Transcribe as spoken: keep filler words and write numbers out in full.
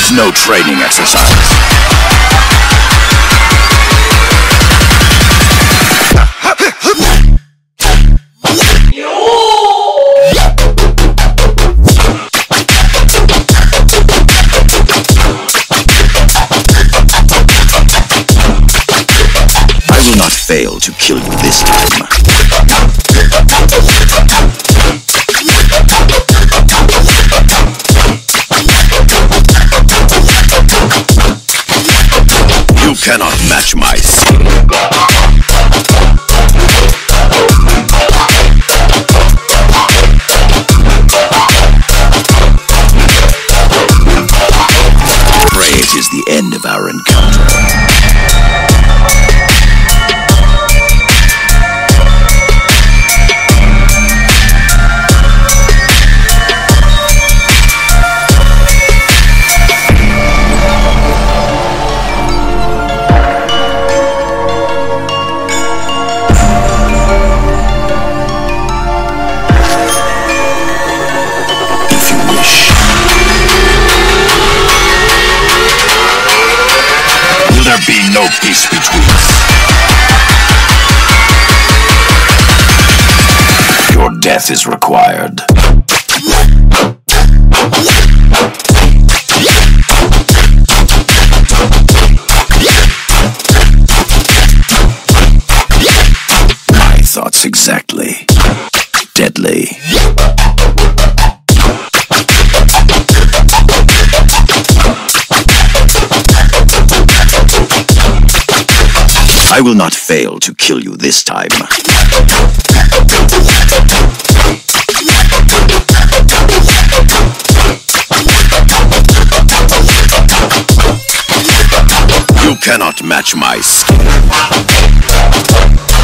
is no training exercise. I will not fail to kill you this time. You cannot match my skill. Pray it is the end of our encounter. There be no peace between us. Your death is required. My thoughts exactly. Deadly. I will not fail to kill you this time. You cannot match my skill.